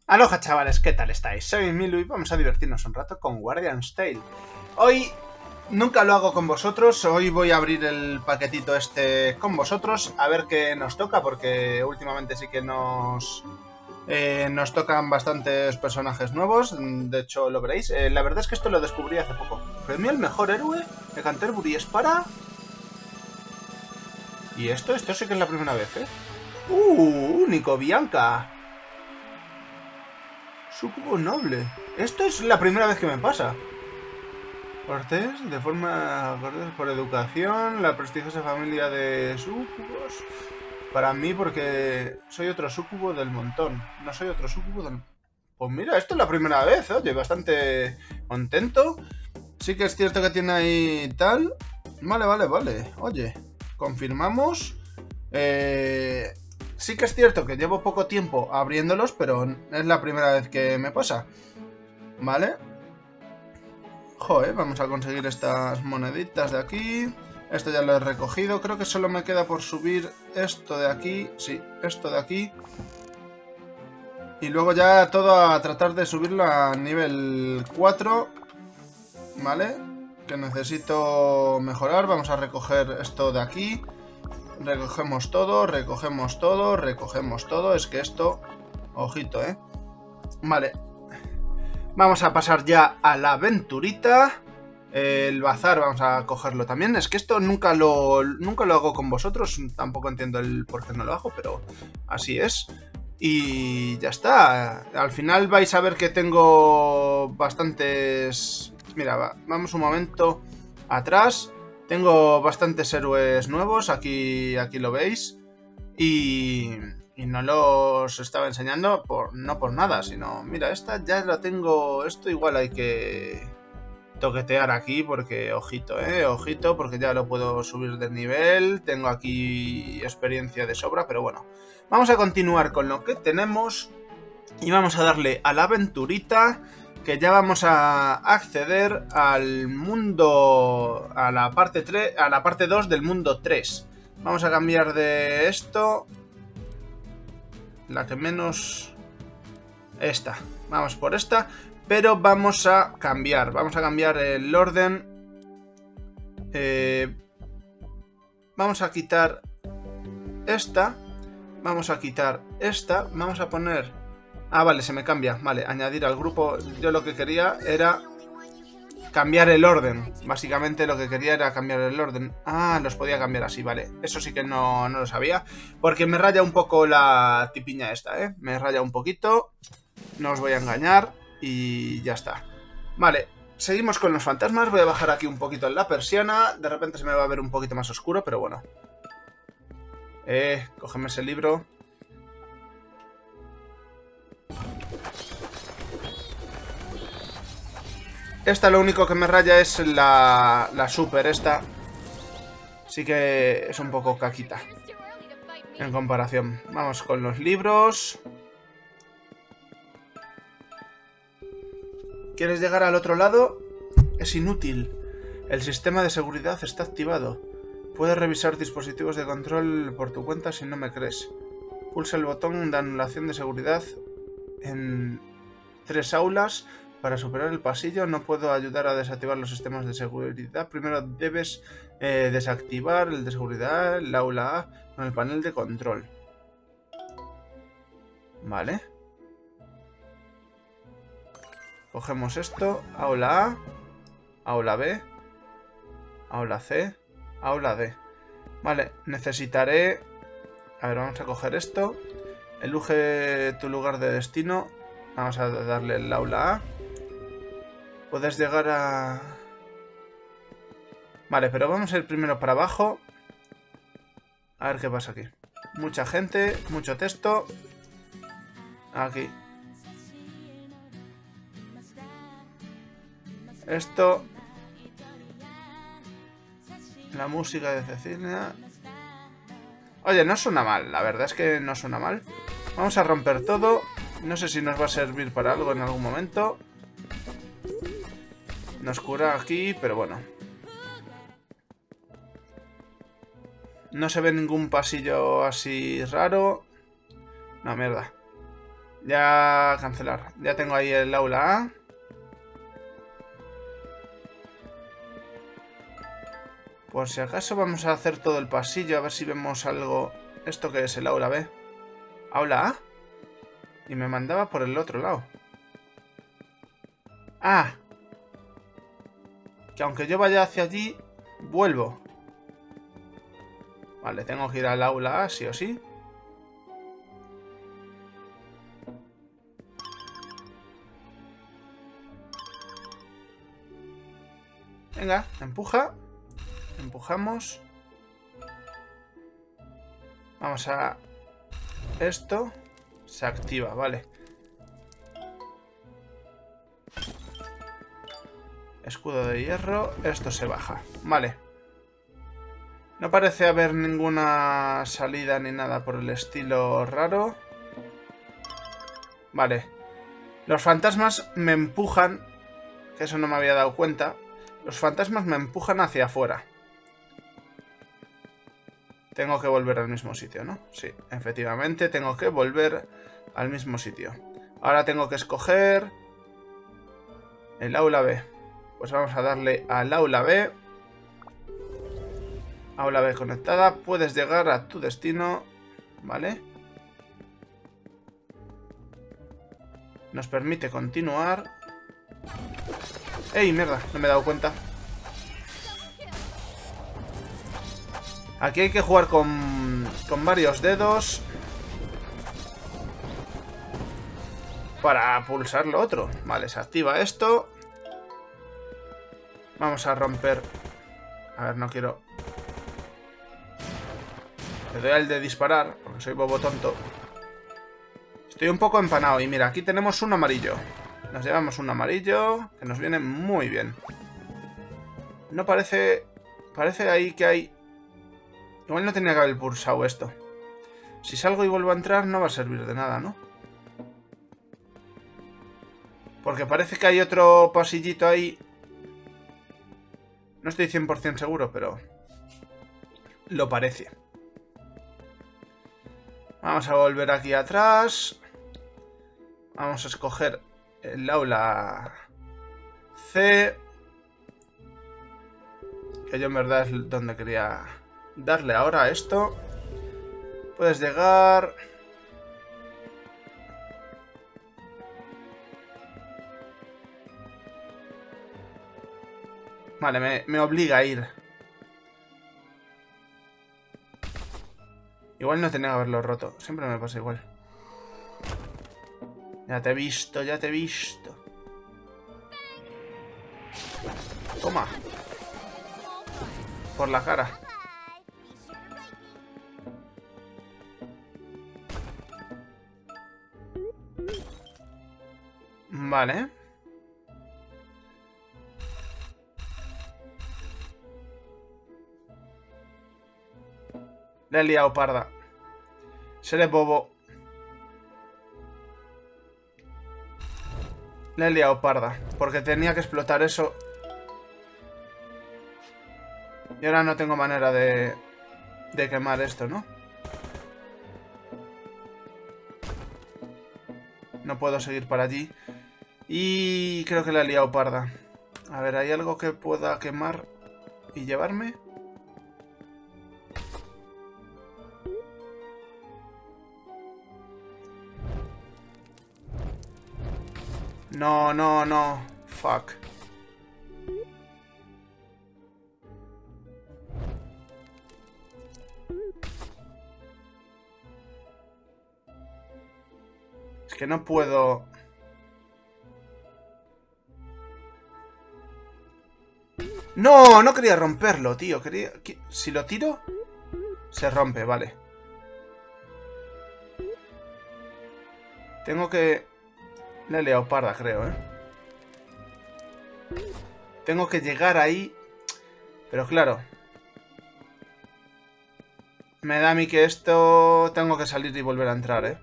Aloha chavales, ¿qué tal estáis? Soy Milu y vamos a divertirnos un rato con Guardian's Tale. Hoy nunca lo hago con vosotros, hoy voy a abrir el paquetito este con vosotros, a ver qué nos toca, porque últimamente sí que nos tocan bastantes personajes nuevos, de hecho lo veréis. La verdad es que esto lo descubrí hace poco. Premio al mejor héroe de Canterbury es para... ¿Y esto? Esto sí que es la primera vez, ¿eh? Único, Bianca. Sucubo noble. Esto es la primera vez que me pasa. Cortés, de forma Cortés por educación, la prestigiosa familia de súcubos. Para mí, porque soy otro súcubo del montón. No soy otro súcubo del... Pues mira, esto es la primera vez, oye, bastante contento. Sí que es cierto que tiene ahí tal. Vale. Oye, confirmamos. Sí que es cierto que llevo poco tiempo abriéndolos, pero es la primera vez que me pasa. ¿Vale? Joder, vamos a conseguir estas moneditas de aquí. Esto ya lo he recogido. Creo que solo me queda por subir esto de aquí. Sí, esto de aquí. Y luego ya todo a tratar de subirlo a nivel 4. ¿Vale? Que necesito mejorar. Vamos a recoger esto de aquí. Recogemos todo, recogemos todo, recogemos todo. Es que esto... Ojito, ¿eh? Vale. Vamos a pasar ya a la aventurita. El bazar vamos a cogerlo también. Es que esto nunca lo hago con vosotros. Tampoco entiendo el por qué no lo hago, pero así es. Y ya está. Al final vais a ver que tengo bastantes... Mira, vamos un momento atrás. Tengo bastantes héroes nuevos. Aquí lo veis. Y no los estaba enseñando no por nada, sino... Mira, esta ya la tengo... Esto igual hay que toquetear aquí porque, ojito, ojito, porque ya lo puedo subir de nivel. Tengo aquí experiencia de sobra, pero bueno. Vamos a continuar con lo que tenemos y vamos a darle a la aventurita, que ya vamos a acceder al mundo... A la parte 3, a la parte 2 del mundo 3. Vamos a cambiar de esto... La que menos... Esta. Vamos por esta. Pero vamos a cambiar. Vamos a cambiar el orden. Vamos a quitar esta. Vamos a quitar esta. Vamos a poner... Ah, vale, se me cambia. Vale, añadir al grupo. Yo lo que quería era... cambiar el orden. Básicamente lo que quería era cambiar el orden. Ah, los podía cambiar así, vale. Eso sí que no lo sabía. Porque me raya un poco la tipiña esta, ¿eh? Me raya un poquito. No os voy a engañar. Y ya está. Vale, seguimos con los fantasmas. Voy a bajar aquí un poquito en la persiana. De repente se me va a ver un poquito más oscuro, pero bueno. Cógeme ese libro. Esta lo único que me raya es la super esta. Sí que es un poco caquita en comparación. Vamos con los libros. ¿Quieres llegar al otro lado? Es inútil. El sistema de seguridad está activado. Puedes revisar dispositivos de control por tu cuenta si no me crees. Pulsa el botón de anulación de seguridad en 3 aulas. Para superar el pasillo no puedo ayudar a desactivar los sistemas de seguridad. Primero debes desactivar el de seguridad, el aula A, con el panel de control. Vale. Cogemos esto, aula A, aula B, aula C, aula D. Vale, necesitaré... A ver, vamos a coger esto. Elige tu lugar de destino. Vamos a darle el aula A. Puedes llegar a... Vale, pero vamos a ir primero para abajo. A ver qué pasa aquí. Mucha gente, mucho texto. Aquí. Esto. La música de Cecilia. Oye, no suena mal, la verdad es que no suena mal. Vamos a romper todo. No sé si nos va a servir para algo en algún momento. Nos cura aquí, pero bueno. No se ve ningún pasillo así raro. No, mierda. Ya cancelar. Ya tengo ahí el aula A. Por si acaso vamos a hacer todo el pasillo. A ver si vemos algo. ¿Esto qué es? El aula B. ¿Aula A? Y me mandaba por el otro lado. Ah. Que aunque yo vaya hacia allí, vuelvo. Vale, tengo que ir al aula A, sí o sí. Venga, empuja. Empujamos. Vamos a... Esto se activa, vale. Escudo de hierro. Esto se baja. Vale. No parece haber ninguna salida ni nada por el estilo raro. Vale. Los fantasmas me empujan. Que eso no me había dado cuenta. Los fantasmas me empujan hacia afuera. Tengo que volver al mismo sitio, ¿no? Sí, efectivamente tengo que volver al mismo sitio. Ahora tengo que escoger el aula B. Pues vamos a darle al aula B. Aula B conectada. Puedes llegar a tu destino. ¿Vale? Nos permite continuar. ¡Ey, mierda! No me he dado cuenta. Aquí hay que jugar con varios dedos para pulsar lo otro. Vale, se activa esto. Vamos a romper. A ver, no quiero. Le doy al de disparar, porque soy bobo tonto. Estoy un poco empanado. Y mira, aquí tenemos un amarillo. Nos llevamos un amarillo, que nos viene muy bien. No parece... Parece ahí que hay... Igual no tenía que haber pulsado esto. Si salgo y vuelvo a entrar no va a servir de nada, ¿no? Porque parece que hay otro pasillito ahí. No estoy 100% seguro, pero... Lo parece. Vamos a volver aquí atrás. Vamos a escoger el aula C. Que yo en verdad es donde quería darle ahora a esto. Puedes llegar... Vale, me obliga a ir. Igual no tenía que haberlo roto. Siempre me pasa igual. Ya te he visto, ya te he visto. Toma. Por la cara. Vale. Le he liado parda. Seré bobo. Le he liado parda. Porque tenía que explotar eso. Y ahora no tengo manera de quemar esto, ¿no? No puedo seguir para allí. Y creo que le he liado parda. A ver, ¿hay algo que pueda quemar y llevarme? No, no, no. Fuck. Es que no puedo... No, no quería romperlo, tío. Quería... Si lo tiro, se rompe, vale. Tengo que... Le he liado parda, creo, ¿eh? Tengo que llegar ahí. Pero claro. Me da a mí que esto... Tengo que salir y volver a entrar, ¿eh?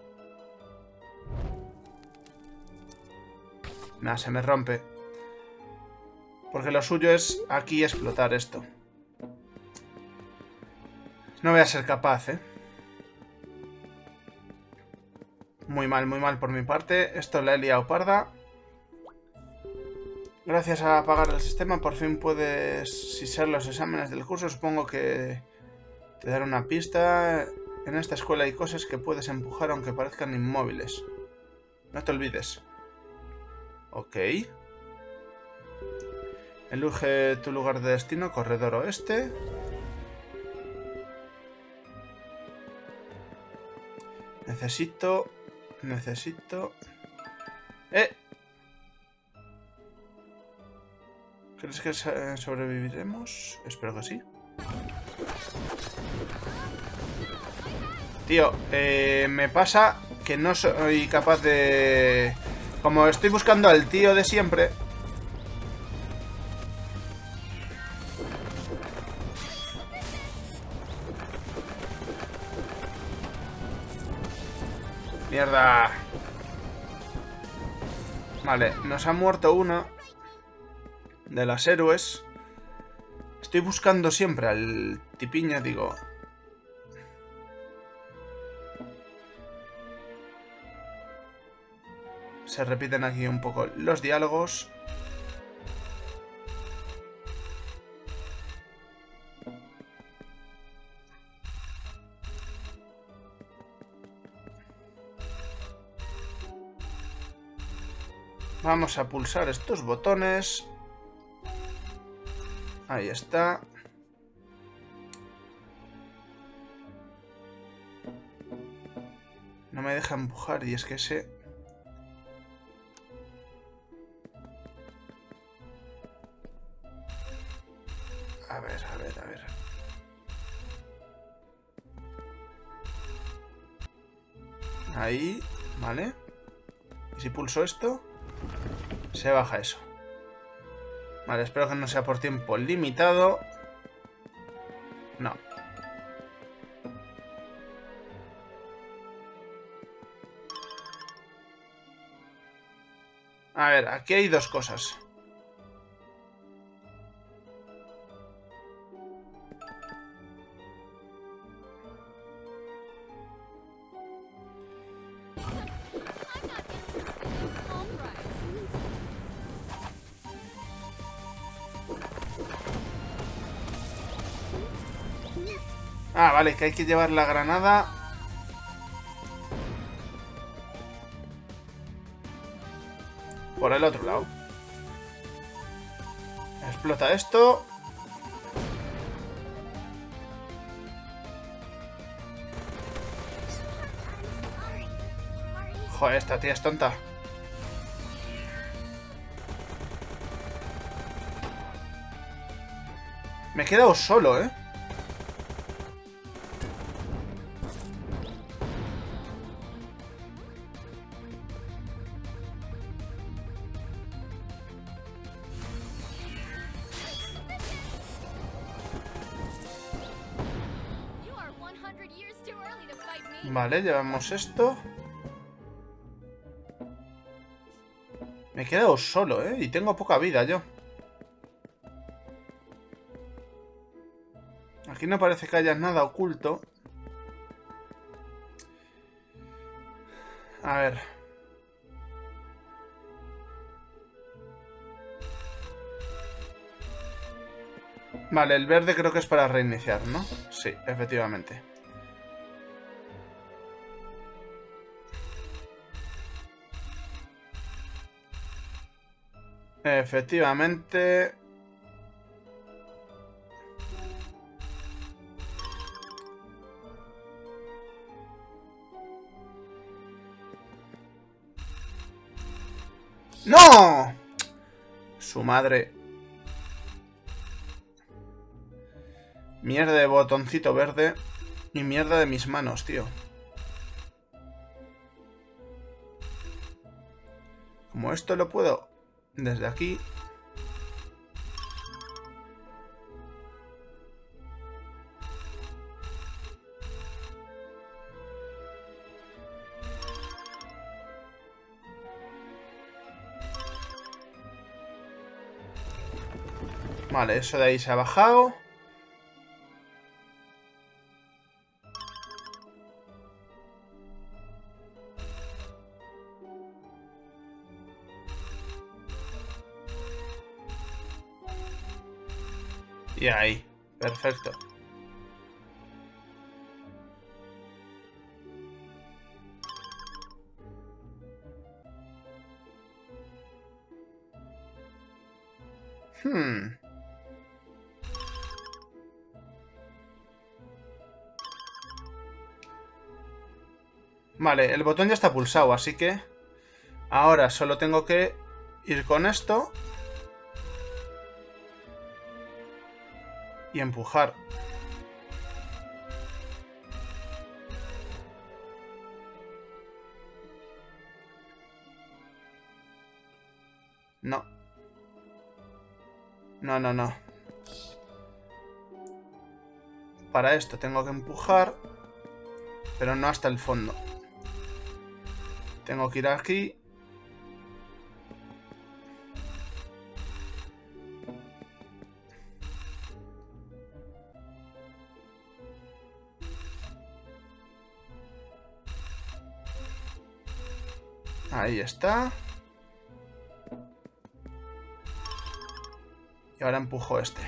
Nah, se me rompe. Porque lo suyo es aquí explotar esto. No voy a ser capaz, ¿eh? Muy mal por mi parte. Esto la he liado parda. Gracias a apagar el sistema, por fin puedes sisar los exámenes del curso. Supongo que te daré una pista. En esta escuela hay cosas que puedes empujar aunque parezcan inmóviles. No te olvides. Ok. Elige tu lugar de destino, corredor oeste. Necesito... ¿Crees que sobreviviremos? Espero que sí. Tío, me pasa que no soy capaz de... Como estoy buscando al tío de siempre... ¡Mierda! Vale, nos ha muerto uno de las héroes. Estoy buscando siempre al tipiño, digo... Se repiten aquí un poco los diálogos. Vamos a pulsar estos botones. Ahí está. No me deja empujar y es que ese... A ver. Ahí, vale. ¿Y si pulso esto? Se baja eso. Vale, espero que no sea por tiempo limitado. No. A ver, aquí hay dos cosas. Ah, vale, que hay que llevar la granada. Por el otro lado. Explota esto. Joder, esta tía es tonta. Me he quedado solo, ¿eh? Vale, llevamos esto. Me he quedado solo, ¿eh? Y tengo poca vida yo. Aquí no parece que haya nada oculto. A ver. Vale, el verde creo que es para reiniciar, ¿no? Sí, efectivamente. Efectivamente. ¡No! Su madre. Mierda de botoncito verde. Y mierda de mis manos, tío. Como esto lo puedo desde aquí. Vale, eso de ahí se ha bajado. Y ahí. Perfecto. Vale, el botón ya está pulsado, así que ahora solo tengo que ir con esto y empujar. No. No, no, no. Para esto tengo que empujar, pero no hasta el fondo. Tengo que ir aquí. Ahí está. Y ahora empujo este.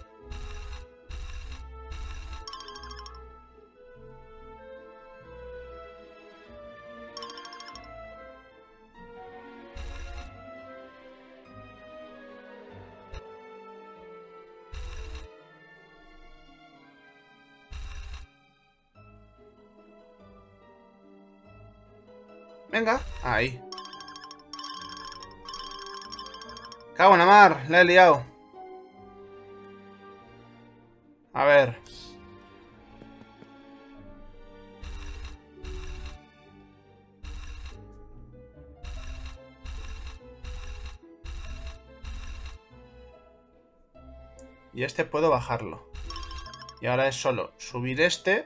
Venga, ahí. Cago en la mar, la he liado. A ver. Y este puedo bajarlo. Y ahora es solo subir este.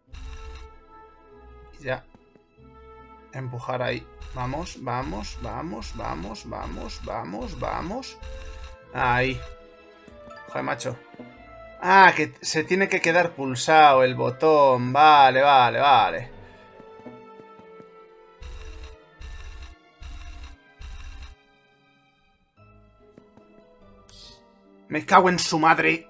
Y ya. Empujar ahí. Vamos, vamos, vamos, vamos, vamos, vamos, vamos. Ahí. Joder, macho. Ah, que se tiene que quedar pulsado el botón. Vale, vale, vale. Me cago en su madre.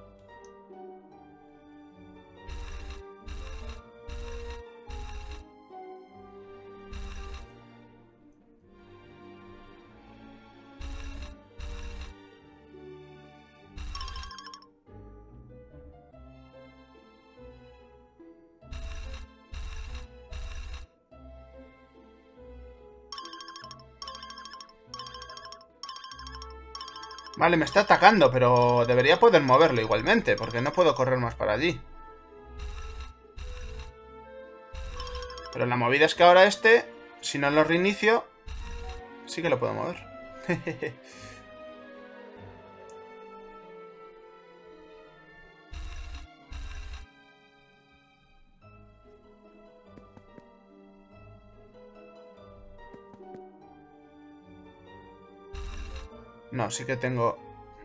Vale, me está atacando, pero debería poder moverlo igualmente, porque no puedo correr más para allí. Pero la movida es que ahora este, si no lo reinicio, sí que lo puedo mover. No, sí que tengo...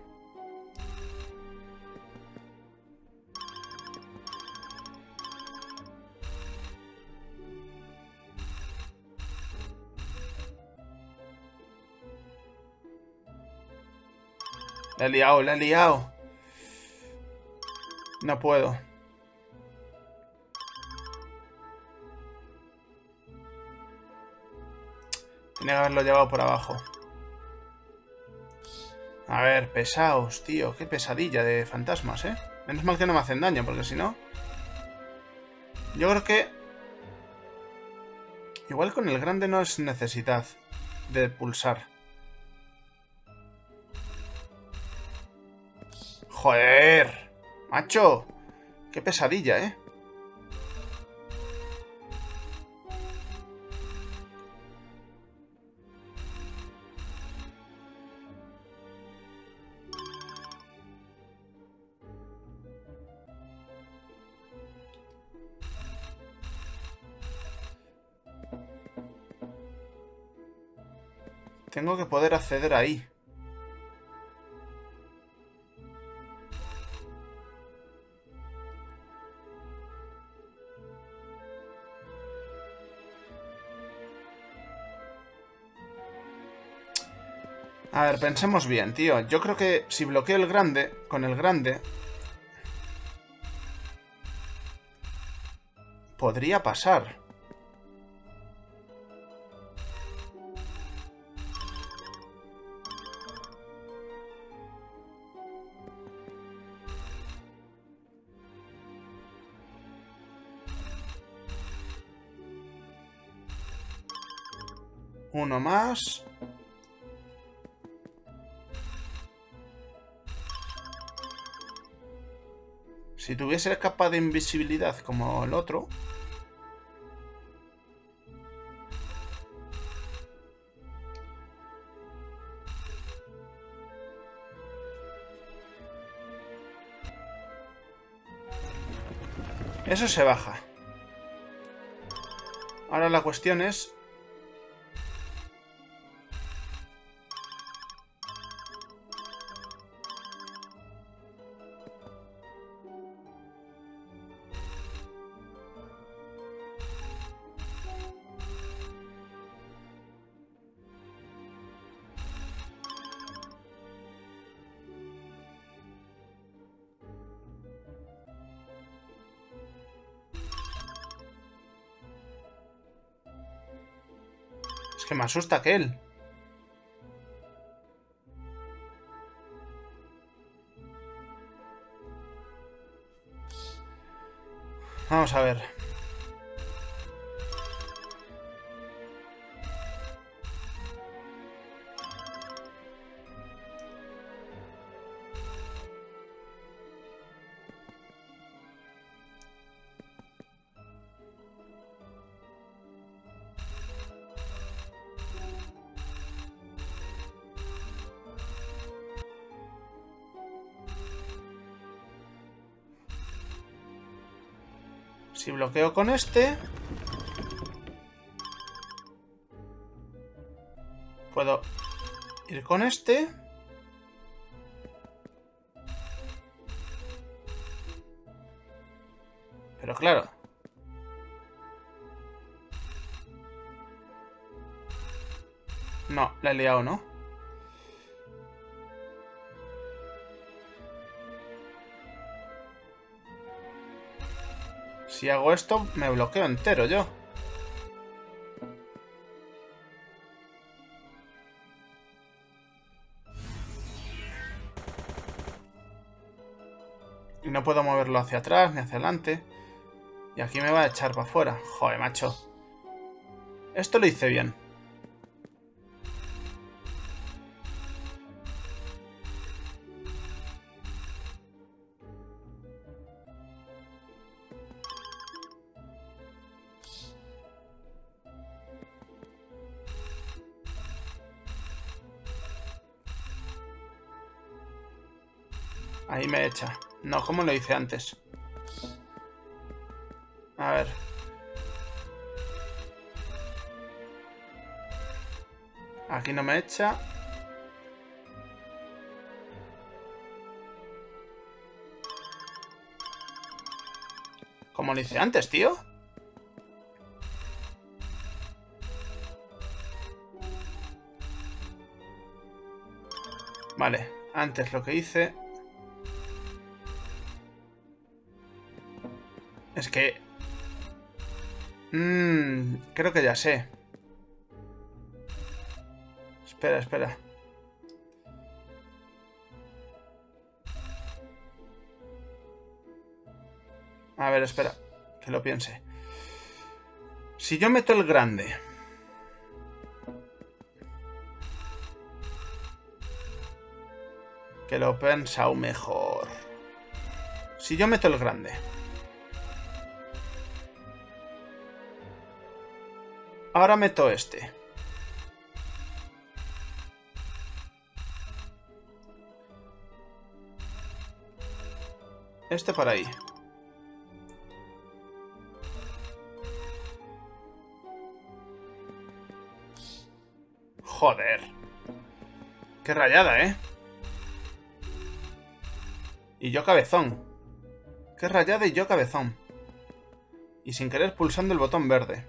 La he liado, la he liado. No puedo. Tenía que haberlo llevado por abajo. A ver, pesaos, tío. Qué pesadilla de fantasmas, ¿eh? Menos mal que no me hacen daño, porque si no... Yo creo que... Igual con el grande no es necesidad de pulsar. ¡Joder! ¡Macho! ¡Qué pesadilla, eh! Tengo que poder acceder ahí. A ver, pensemos bien, tío. Yo creo que si bloqueo el grande, con el grande, podría pasar. Uno más. Si tuviese capa de invisibilidad como el otro... Eso se baja. Ahora la cuestión es... Es que me asusta aquel. Vamos a ver. Si bloqueo con este... Puedo ir con este... Pero claro... No, la he liado, ¿no? Si hago esto, me bloqueo entero yo. Y no puedo moverlo hacia atrás ni hacia adelante. Y aquí me va a echar para afuera. Joder, macho. Esto lo hice bien. Ahí me echa. No, como lo hice antes. A ver. Aquí no me echa. Como lo hice antes, tío. Vale, antes lo que hice... Es que... creo que ya sé. Espera, espera. A ver, espera. Que lo piense. Si yo meto el grande... Que lo he pensado mejor. Si yo meto el grande... Ahora meto este. Este para ahí. Joder. Qué rayada, ¿eh? Y yo cabezón. Qué rayada y yo cabezón. Y sin querer pulsando el botón verde.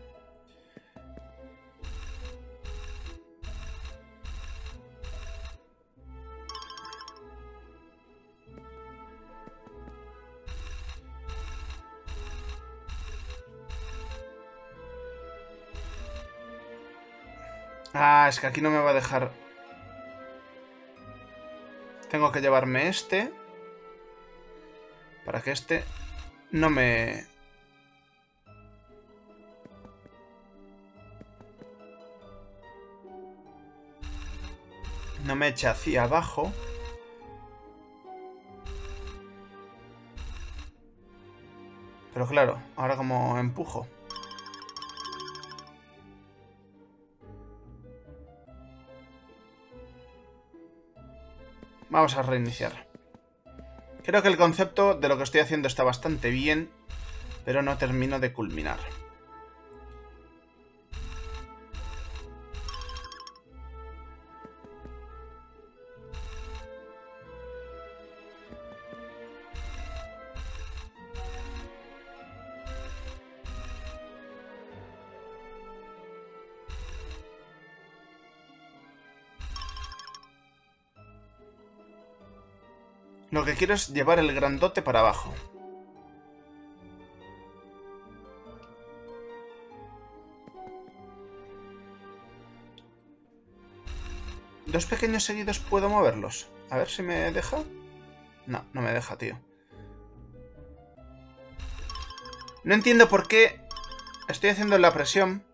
Ah, es que aquí no me va a dejar. Tengo que llevarme este. Para que este no me... no me eche hacia abajo. Pero claro, ahora como empujo. Vamos a reiniciar. Creo que el concepto de lo que estoy haciendo está bastante bien, pero no termino de culminar. Lo que quiero es llevar el grandote para abajo. ¿Dos pequeños seguidos puedo moverlos? A ver si me deja. No, no me deja, tío. No entiendo por qué estoy haciendo la presión.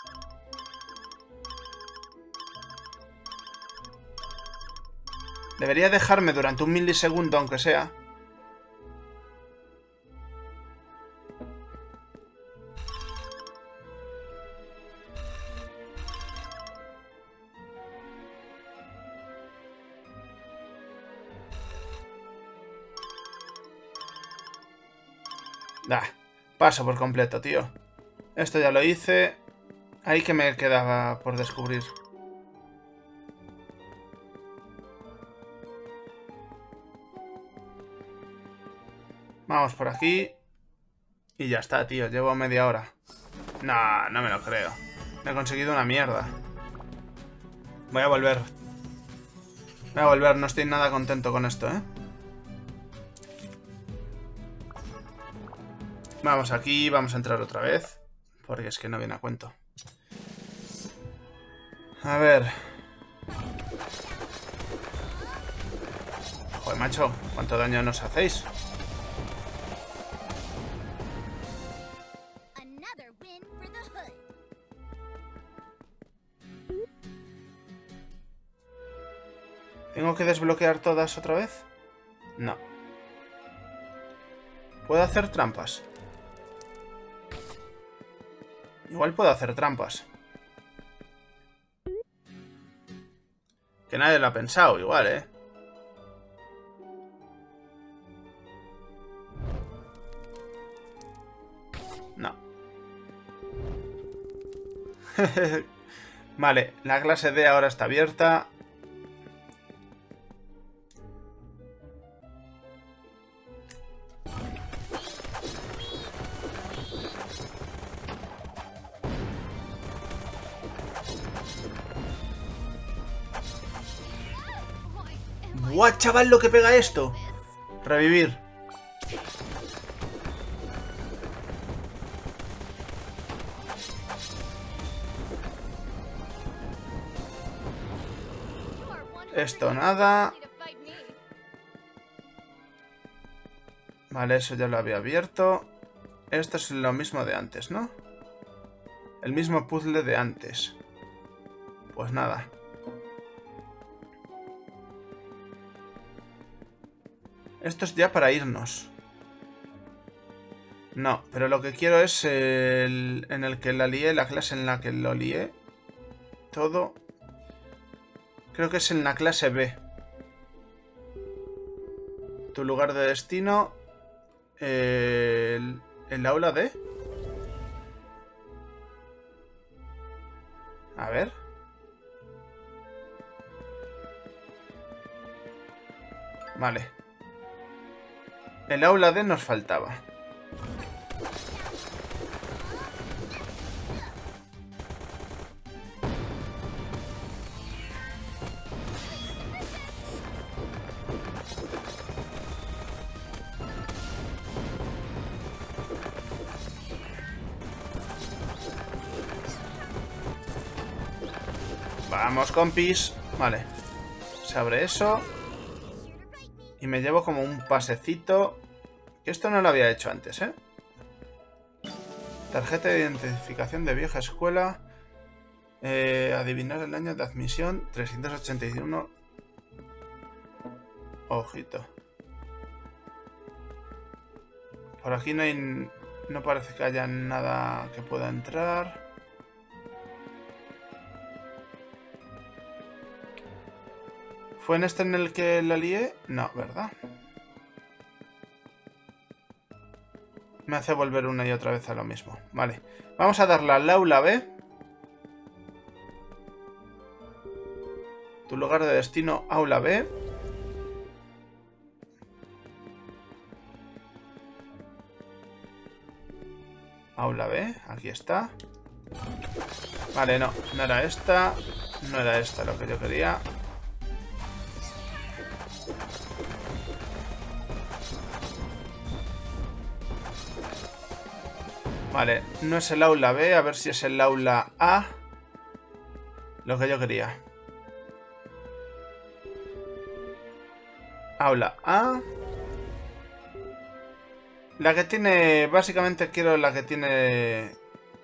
Debería dejarme durante un milisegundo, aunque sea. Paso por completo, tío. Esto ya lo hice. Ahí que me quedaba por descubrir. Vamos por aquí. Y ya está, tío. Llevo media hora. No, no me lo creo. Me he conseguido una mierda. Voy a volver. Voy a volver. No estoy nada contento con esto, ¿eh? Vamos aquí. Vamos a entrar otra vez. Porque es que no viene a cuento. A ver. Joder, macho. ¿Cuánto daño nos hacéis? ¿Tengo que desbloquear todas otra vez? No. ¿Puedo hacer trampas? Igual puedo hacer trampas. Que nadie lo ha pensado, igual, ¿eh? No. Vale, la clase D ahora está abierta. ¡Buah, chaval, lo que pega esto! Revivir. Esto nada. Vale, eso ya lo había abierto. Esto es lo mismo de antes, ¿no? El mismo puzzle de antes. Pues nada. Esto es ya para irnos. No, pero lo que quiero es en el que la lié, la clase en la que lo lié. Todo. Creo que es en la clase B. Tu lugar de destino. El aula D. A ver. Vale. El aula D nos faltaba. Vamos, compis. Vale. Se abre eso. Y me llevo como un pasecito. Esto no lo había hecho antes, ¿eh? Tarjeta de identificación de vieja escuela. Adivinar el año de admisión. 381. Ojito. Por aquí no hay... No parece que haya nada que pueda entrar. ¿Fue en este en el que la lié? No, ¿verdad? Me hace volver una y otra vez a lo mismo. Vale. Vamos a darle al aula B. Tu lugar de destino, aula B. Aula B, aquí está. Vale, no era esta. No era esta lo que yo quería. Vale, no es el aula B, a ver si es el aula A. Lo que yo quería. Aula A. La que tiene... Básicamente quiero la que tiene...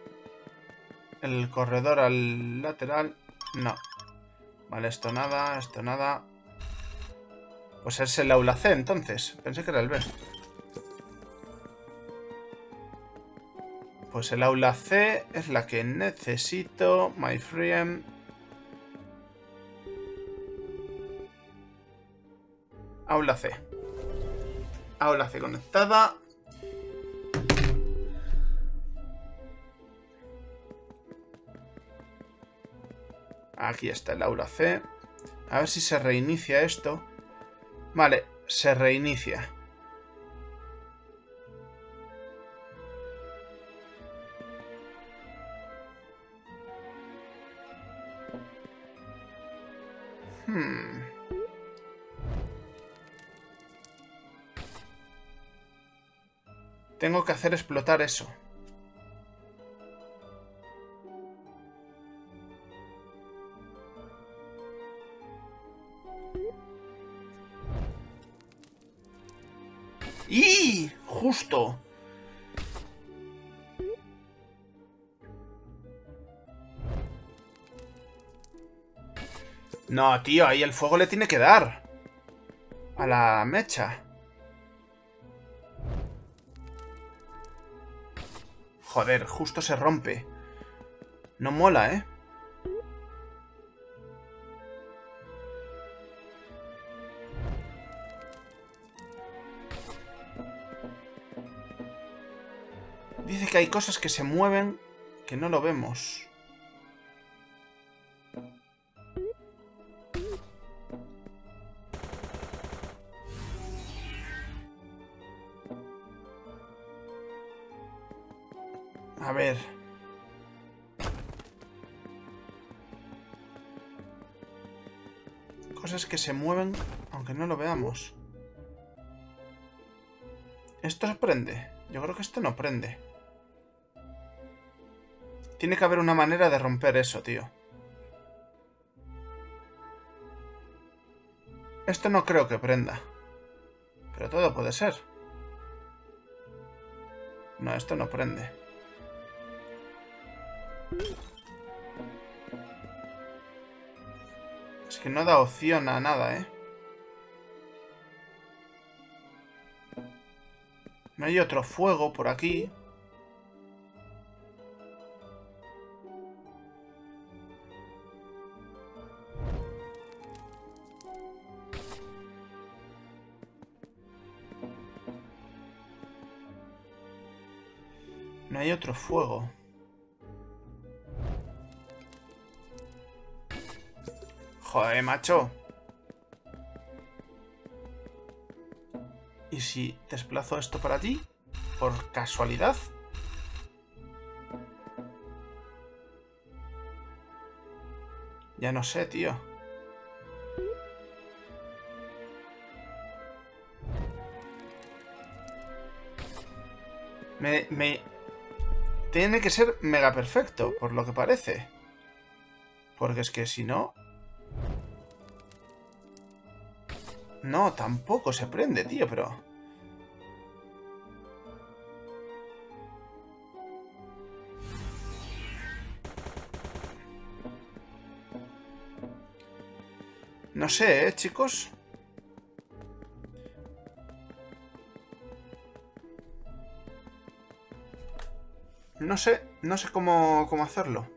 El corredor al lateral. No. Vale, esto nada, esto nada. Pues es el aula C entonces. Pensé que era el B. Pues el aula C es la que necesito. My friend. Aula C. Aula C conectada. Aquí está el aula C. A ver si se reinicia esto. Vale, se reinicia. Tengo que hacer explotar eso. ¡Y! ¡Justo! No, tío, ahí el fuego le tiene que dar. A la mecha. Joder, justo se rompe. No mola, ¿eh? Dice que hay cosas que se mueven que no lo vemos. A ver. Cosas que se mueven aunque no lo veamos. ¿Esto prende? Yo creo que esto no prende. Tiene que haber una manera de romper eso, tío. Esto no creo que prenda. Pero todo puede ser. No, esto no prende. Es que no da opción a nada, ¿eh? No hay otro fuego por aquí. No hay otro fuego. Joder, macho. ¿Y si desplazo esto para ti? ¿Por casualidad? Ya no sé, tío. Tiene que ser mega perfecto, por lo que parece. Porque es que si no... No, tampoco se prende, tío, pero... No sé, chicos. No sé cómo hacerlo.